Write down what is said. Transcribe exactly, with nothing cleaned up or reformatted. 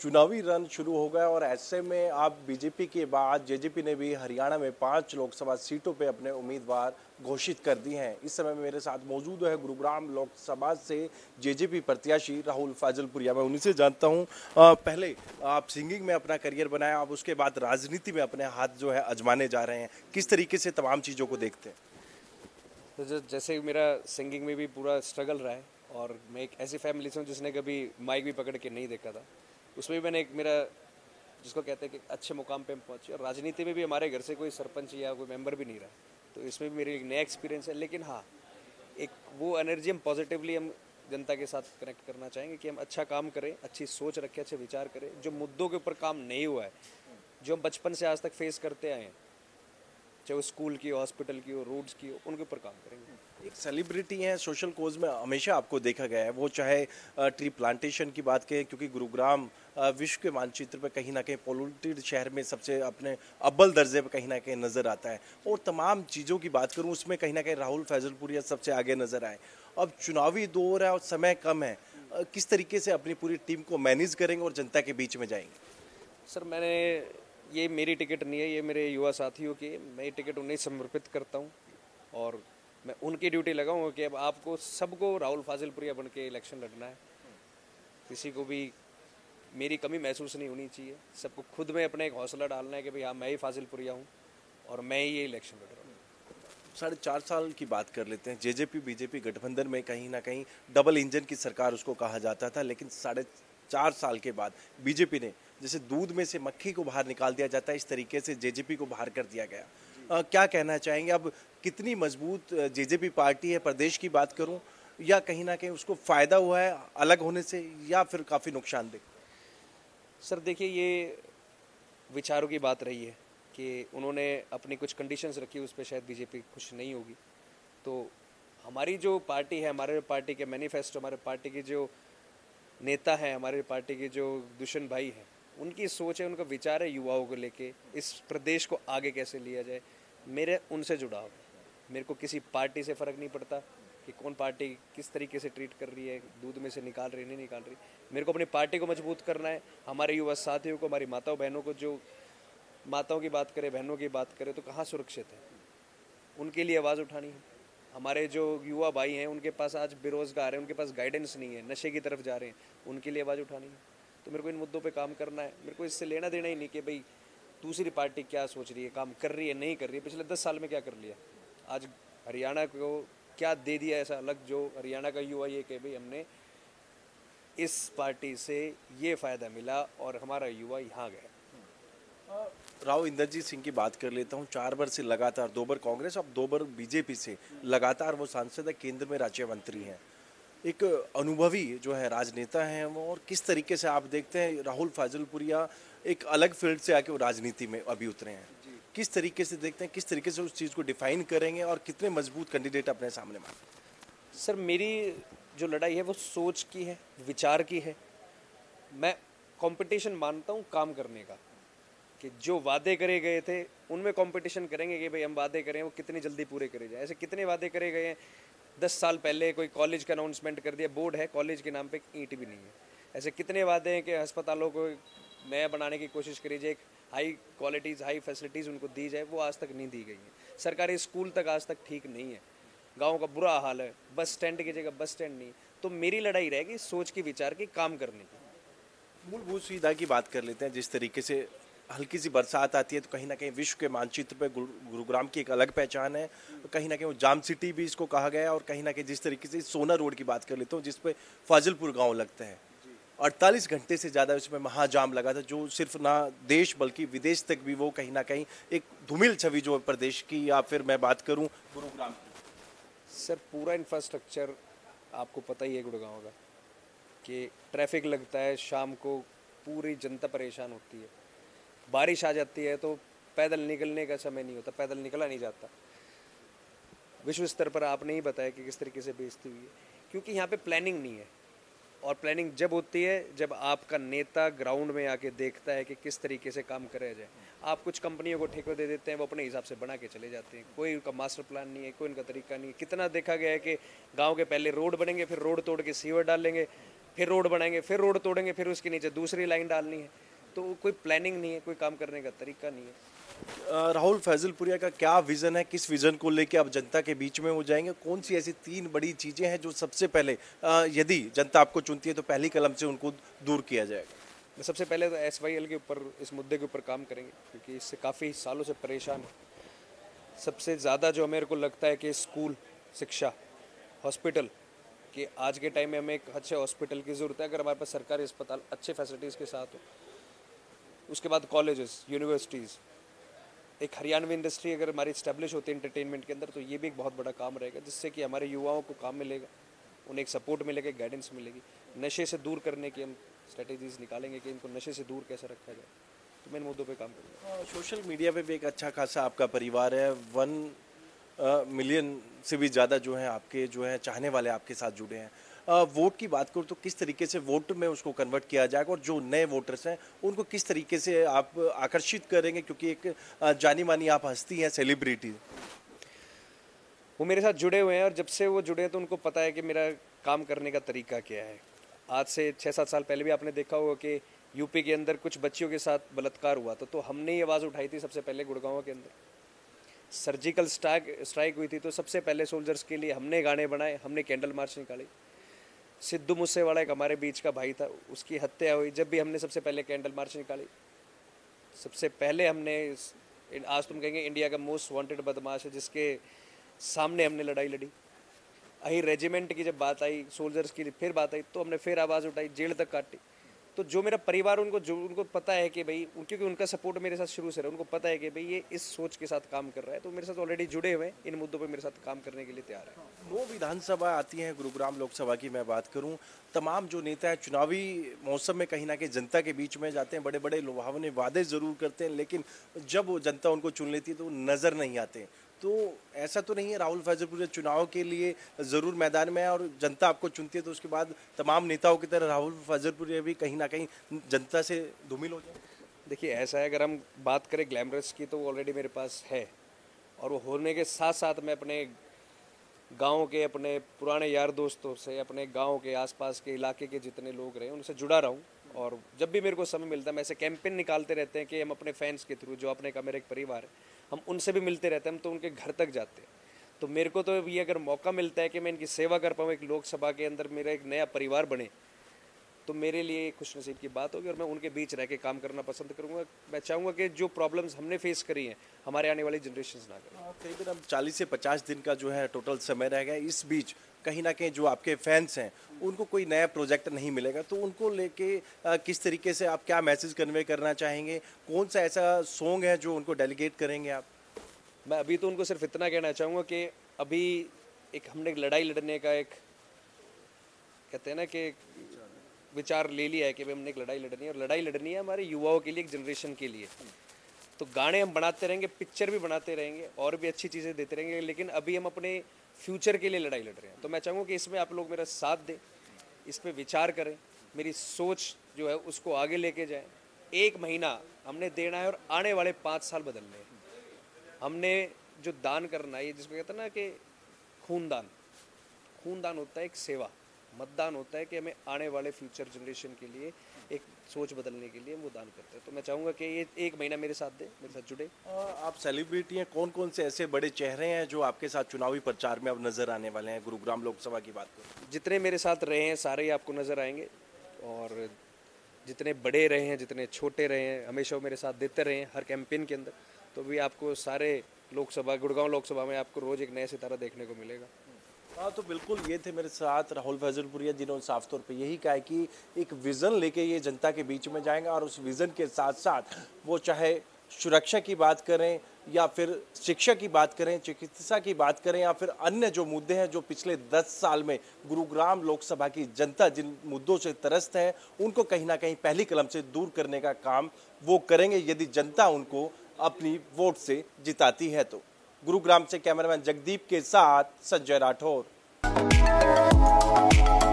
चुनावी रन शुरू हो गया और ऐसे में आप बीजेपी के बाद जेजेपी ने भी हरियाणा में पांच लोकसभा सीटों पे अपने उम्मीदवार घोषित कर दिए हैं। इस समय मेरे साथ मौजूद है गुरुग्राम लोकसभा से जेजेपी प्रत्याशी राहुल फाजलपुरिया। मैं उन्हीं से जानता हूं, अ, पहले आप सिंगिंग में अपना करियर बनाया, आप उसके बाद राजनीति में अपने हाथ जो है आजमाने जा रहे हैं। किस तरीके से तमाम चीज़ों को देखते हैं? तो जो जैसे मेरा सिंगिंग में भी पूरा स्ट्रगल रहा है और मैं एक ऐसी फैमिली से हूँ जिसने कभी माइक भी पकड़ के नहीं देखा था। उसमें भी मैंने एक मेरा जिसको कहते हैं कि अच्छे मुकाम पे हम पहुँचे, और राजनीति में भी हमारे घर से कोई सरपंच या कोई मेंबर भी नहीं रहा, तो इसमें भी मेरी एक नया एक्सपीरियंस है। लेकिन हाँ, एक वो एनर्जी हम पॉजिटिवली हम जनता के साथ कनेक्ट करना चाहेंगे कि हम अच्छा काम करें, अच्छी सोच रखें, अच्छे विचार करें। जो मुद्दों के ऊपर काम नहीं हुआ है, जो हम बचपन से आज तक फेस करते आए हैं, चाहे वो स्कूल की हो, हॉस्पिटल की हो, रोड्स की हो, उनके ऊपर काम करेंगे। एक सेलिब्रिटी हैं, सोशल कोज में हमेशा आपको देखा गया है, वो चाहे अ, ट्री प्लांटेशन की बात करें, क्योंकि गुरुग्राम अ, विश्व के मानचित्र पे कहीं ना कहीं पोल्यूटेड शहर में सबसे अपने अव्वल दर्जे पे कहीं ना कहीं नजर आता है। और तमाम चीज़ों की बात करूं उसमें कहीं ना कहीं राहुल फैजलपुरिया सबसे आगे नजर आए। अब चुनावी दौर है और समय कम है, अ, किस तरीके से अपनी पूरी टीम को मैनेज करेंगे और जनता के बीच में जाएंगे? सर, मैंने ये मेरी टिकट नहीं है, ये मेरे युवा साथियों की, मैं ये टिकट उन्हें समर्पित करता हूँ। और मैं उनकी ड्यूटी लगाऊंगा कि अब आपको सबको राहुल फाजिलपुरिया बन के इलेक्शन लड़ना है। किसी को भी मेरी कमी महसूस नहीं होनी चाहिए। सबको खुद में अपने एक हौसला डालना है कि भाई हाँ, मैं ही फाजिलपुरिया हूँ और मैं ही ये इलेक्शन लड़ रहा हूँ। साढ़े चार साल की बात कर लेते हैं। जेजेपी बीजेपी गठबंधन में कहीं ना कहीं डबल इंजन की सरकार उसको कहा जाता था, लेकिन साढ़े चार साल के बाद बीजेपी ने, जैसे दूध में से मक्खी को बाहर निकाल दिया जाता है, इस तरीके से जेजेपी को बाहर कर दिया गया। अ, क्या कहना चाहेंगे? अब कितनी मजबूत जेजेपी पार्टी है? प्रदेश की बात करूं, या कहीं ना कहीं उसको फायदा हुआ है अलग होने से, या फिर काफी नुकसानदेह? सर देखिए, ये विचारों की बात रही है कि उन्होंने अपनी कुछ कंडीशंस रखी, उस पर शायद बीजेपी खुश नहीं होगी। तो हमारी जो पार्टी है, हमारे पार्टी के मैनिफेस्टो, हमारे पार्टी के जो नेता हैं, हमारे पार्टी के जो दुष्यंत भाई हैं, उनकी सोच है, उनका विचार है युवाओं को लेके इस प्रदेश को आगे कैसे लिया जाए। मेरे उनसे जुड़ाव है। मेरे को किसी पार्टी से फ़र्क नहीं पड़ता कि कौन पार्टी किस तरीके से ट्रीट कर रही है, दूध में से निकाल रही है नहीं निकाल रही। मेरे को अपनी पार्टी को मजबूत करना है। हमारे युवा साथियों को, हमारी माताओं बहनों को, जो माताओं की बात करें, बहनों की बात करें तो कहाँ सुरक्षित है, उनके लिए आवाज़ उठानी है। हमारे जो युवा भाई हैं, उनके पास आज बेरोजगार हैं, उनके पास गाइडेंस नहीं है, नशे की तरफ जा रहे हैं, उनके लिए आवाज़ उठानी है। तो मेरे को इन मुद्दों पे काम करना है। मेरे को इससे लेना देना ही नहीं कि भाई दूसरी पार्टी क्या सोच रही है, काम कर रही है नहीं कर रही है, पिछले दस साल में क्या कर लिया, आज हरियाणा को क्या दे दिया ऐसा अलग, जो हरियाणा का युवा ये कहे भाई हमने इस पार्टी से ये फ़ायदा मिला और हमारा युवा यहाँ गया। राव इंद्रजीत सिंह की बात कर लेता हूँ। चार बार से लगातार, दो बार कांग्रेस, अब दो बार बीजेपी से लगातार वो सांसद है, केंद्र में राज्य मंत्री हैं, एक अनुभवी जो है राजनेता हैं वो। और किस तरीके से आप देखते हैं राहुल फाजलपुरिया एक अलग फील्ड से आके वो राजनीति में अभी उतरे हैं, किस तरीके से देखते हैं, किस तरीके से उस चीज़ को डिफाइन करेंगे और कितने मजबूत कैंडिडेट अपने सामने माने? सर, मेरी जो लड़ाई है वो सोच की है, विचार की है। मैं कंपटीशन मानता हूँ काम करने का, कि जो वादे करे गए थे उनमें कंपटीशन करेंगे कि भाई हम वादे करें वो कितनी जल्दी पूरे करे जाए। ऐसे कितने वादे करे गए हैं। दस साल पहले कोई कॉलेज का अनाउंसमेंट कर दिया, बोर्ड है, कॉलेज के नाम पे एक ईंट भी नहीं है। ऐसे कितने वादे हैं कि अस्पतालों को नया बनाने की कोशिश करी जाए, एक हाई क्वालिटीज़, हाई फैसिलिटीज़ उनको दी जाए, वो आज तक नहीं दी गई है। सरकारी स्कूल तक आज तक ठीक नहीं है, गाँव का बुरा हाल है, बस स्टैंड की जगह बस स्टैंड नहीं। तो मेरी लड़ाई रहेगी सोच की, विचार की, काम करने की। मूलभूत सुविधा की बात कर लेते हैं। जिस तरीके से हल्की सी बरसात आती है तो कहीं ना कहीं विश्व के मानचित्र पे गुरु- गुरुग्राम की एक अलग पहचान है। कहीं ना कहीं वो जाम सिटी भी इसको कहा गया है। और कहीं ना कहीं जिस तरीके से सोना रोड की बात कर लेता हूँ, जिस पे फाजिलपुर गांव लगता है, अड़तालीस घंटे से ज़्यादा उसमें महाजाम लगा था, जो सिर्फ ना देश बल्कि विदेश तक भी वो कहीं ना कहीं एक धूमिल छवि जो प्रदेश की, या फिर मैं बात करूँ गुरुग्राम की। सर, पूरा इंफ्रास्ट्रक्चर आपको पता ही है गुड़गांव का, कि ट्रैफिक लगता है शाम को, पूरी जनता परेशान होती है। बारिश आ जाती है तो पैदल निकलने का समय नहीं होता, पैदल निकला नहीं जाता। विश्व स्तर पर आपने ही बताया कि किस तरीके से बेइज्जती हुई है, क्योंकि यहाँ पे प्लानिंग नहीं है। और प्लानिंग जब होती है जब आपका नेता ग्राउंड में आके देखता है कि किस तरीके से काम कराया जाए। आप कुछ कंपनियों को ठेके दे देते हैं, वो अपने हिसाब से बना के चले जाते हैं, कोई उनका मास्टर प्लान नहीं है, कोई उनका तरीका नहीं है। कितना देखा गया है कि गांव के पहले रोड बनेंगे, फिर रोड तोड़ के सीवर डालेंगे, फिर रोड बनाएंगे, फिर रोड तोड़ेंगे, फिर उसके नीचे दूसरी लाइन डालनी है। तो कोई प्लानिंग नहीं है, कोई काम करने का तरीका नहीं है। अ, राहुल फैजलपुरिया का क्या विजन है, किस विजन को लेके आप जनता के बीच में हो जाएंगे? कौन सी ऐसी तीन बड़ी चीजें हैं जो सबसे पहले अ, यदि जनता आपको चुनती है तो पहली कलम से उनको दूर किया जाएगा? मैं सबसे पहले तो एस वाई एल के ऊपर, इस मुद्दे के ऊपर काम करेंगे, क्योंकि इससे काफ़ी सालों से परेशान है। सबसे ज़्यादा जो मेरे को लगता है कि स्कूल, शिक्षा, हॉस्पिटल, कि आज के टाइम में हमें एक अच्छे हॉस्पिटल की ज़रूरत है। अगर हमारे पास सरकारी अस्पताल अच्छे फैसिलिटीज़ के साथ हो, उसके बाद कॉलेजेस, यूनिवर्सिटीज़, एक हरियाणवी इंडस्ट्री अगर हमारी इस्टेब्लिश होती है एंटरटेनमेंट के अंदर, तो ये भी एक बहुत बड़ा काम रहेगा, जिससे कि हमारे युवाओं को काम मिलेगा, उन्हें एक सपोर्ट मिलेगा, एक गाइडेंस मिलेगी। नशे से दूर करने की हम स्ट्रेटेजीज निकालेंगे कि इनको नशे से दूर कैसे रखा जाए। तो मैं इन मुद्दों पे काम करूँगा। सोशल मीडिया पे भी एक अच्छा खासा आपका परिवार है, वन मिलियन से भी ज़्यादा जो है आपके जो है चाहने वाले आपके साथ जुड़े हैं। अ, वोट की बात करूँ तो किस तरीके से वोट में उसको कन्वर्ट किया जाएगा, और जो नए वोटर्स हैं उनको किस तरीके से आप आकर्षित करेंगे, क्योंकि एक अ, जानी मानी आप हस्ती हैं, सेलिब्रिटी। वो मेरे साथ जुड़े हुए हैं, और जब से वो जुड़े हैं तो उनको पता है कि मेरा काम करने का तरीका क्या है। आज से छः सात साल पहले भी आपने देखा होगा कि यूपी के अंदर कुछ बच्चियों के साथ बलात्कार हुआ था, तो हमने ये आवाज़ उठाई थी सबसे पहले। गुड़गांव के अंदर सर्जिकल स्ट्राइक स्ट्राइक हुई थी, तो सबसे पहले सोल्जर्स के लिए हमने गाने बनाए, हमने कैंडल मार्च निकाली। सिद्धू मूसेवाला एक हमारे बीच का भाई था, उसकी हत्या हुई, जब भी हमने सबसे पहले कैंडल मार्च निकाली। सबसे पहले हमने, आज तुम कहेंगे इंडिया का मोस्ट वांटेड बदमाश है, जिसके सामने हमने लड़ाई लड़ी। अही रेजिमेंट की जब बात आई, सोल्जर्स की फिर बात आई, तो हमने फिर आवाज़ उठाई, जेल तक काटी। तो जो मेरा परिवार, उनको जो उनको पता है कि भाई, क्योंकि उनका सपोर्ट मेरे साथ शुरू से रहा, उनको पता है कि भाई ये इस सोच के साथ काम कर रहा है, तो मेरे साथ ऑलरेडी जुड़े हुए हैं, इन मुद्दों पे मेरे साथ काम करने के लिए तैयार है। नौ विधानसभा आती हैं, गुरुग्राम लोकसभा की मैं बात करूं, तमाम जो नेता हैं चुनावी मौसम में कहीं ना कहीं जनता के बीच में जाते हैं, बड़े बड़े लुभावने वादे ज़रूर करते हैं, लेकिन जब वो जनता उनको चुन लेती है तो वो नज़र नहीं आते। तो ऐसा तो नहीं है, राहुल फैजलपुरिया चुनाव के लिए ज़रूर मैदान में है, और जनता आपको चुनती है तो उसके बाद तमाम नेताओं की तरह राहुल फैजलपुरिया भी कहीं ना कहीं जनता से धूमिल हो जाए? देखिए ऐसा है, अगर हम बात करें ग्लैमरस की, तो वो ऑलरेडी मेरे पास है, और वो होने के साथ साथ मैं अपने गांव के, अपने पुराने यार दोस्तों से, अपने गांव के आसपास के इलाके के जितने लोग रहे उनसे जुड़ा रहा हूँ। और जब भी मेरे को समय मिलता है, मैं ऐसे कैंपेन निकालते रहते हैं कि हम अपने फैंस के थ्रू, जो अपने का मेरा एक परिवार है, हम उनसे भी मिलते रहते हैं, हम तो उनके घर तक जाते हैं। तो मेरे को तो ये अगर मौका मिलता है कि मैं इनकी सेवा कर पाऊँ, एक लोकसभा के अंदर मेरा एक नया परिवार बने, तो मेरे लिए खुश नसीब की बात होगी, और मैं उनके बीच रह के काम करना पसंद करूंगा। मैं चाहूँगा कि जो प्रॉब्लम्स हमने फेस करी हैं, हमारे आने वाली जनरेशन ना करें। करीबन अब चालीस से पचास दिन का जो है टोटल समय रह गया। इस बीच कहीं ना कहीं जो आपके फैंस हैं उनको कोई नया प्रोजेक्ट नहीं मिलेगा, तो उनको लेके अ, किस तरीके से आप क्या मैसेज कन्वे करना चाहेंगे? कौन सा ऐसा सॉन्ग है जो उनको डेलीगेट करेंगे आप? मैं अभी तो उनको सिर्फ इतना कहना चाहूँगा कि अभी एक हमने एक लड़ाई लड़ने का, एक कहते हैं ना कि विचार ले लिया है कि हमने एक लड़ाई लड़नी है, और लड़ाई लड़नी है हमारे युवाओं के लिए, एक जनरेशन के लिए। तो गाने हम बनाते रहेंगे, पिक्चर भी बनाते रहेंगे, और भी अच्छी चीज़ें देते रहेंगे, लेकिन अभी हम अपने फ्यूचर के लिए लड़ाई लड़ रहे हैं। तो मैं चाहूँगा कि इसमें आप लोग मेरा साथ दें, इस पर विचार करें, मेरी सोच जो है उसको आगे लेके जाएं। एक महीना हमने देना है और आने वाले पाँच साल बदलने हैं। हमने जो दान करना है, जिसको कहते हैं ना कि खूनदान, खूनदान होता है एक सेवा, मतदान होता है कि हमें आने वाले फ्यूचर जनरेशन के लिए एक सोच बदलने के लिए हम वो दान करते हैं। तो मैं चाहूँगा कि ये एक महीना मेरे साथ दे, मेरे साथ जुड़े। आप सेलिब्रिटी हैं, कौन कौन से ऐसे बड़े चेहरे हैं जो आपके साथ चुनावी प्रचार में अब नजर आने वाले हैं गुरुग्राम लोकसभा की बात करें? जितने मेरे साथ रहे हैं सारे ही आपको नज़र आएंगे, और जितने बड़े रहे हैं, जितने छोटे रहे हैं, हमेशा वो मेरे साथ देते रहे हैं हर कैंपेन के अंदर। तो भी आपको सारे लोकसभा, गुड़गांव लोकसभा में आपको रोज़ एक नया सितारा देखने को मिलेगा। हाँ, तो बिल्कुल ये थे मेरे साथ राहुल फैजलपुरिया, जिन्होंने साफ तौर पे यही कहा है कि एक विज़न लेके ये जनता के बीच में जाएंगे, और उस विज़न के साथ साथ वो चाहे सुरक्षा की बात करें, या फिर शिक्षा की बात करें, चिकित्सा की बात करें, या फिर अन्य जो मुद्दे हैं जो पिछले दस साल में गुरुग्राम लोकसभा की जनता जिन मुद्दों से त्रस्त है, उनको कहीं ना कहीं पहली कलम से दूर करने का काम वो करेंगे, यदि जनता उनको अपनी वोट से जिताती है तो। गुरुग्राम से कैमरामैन जगदीप के साथ संजय राठौर।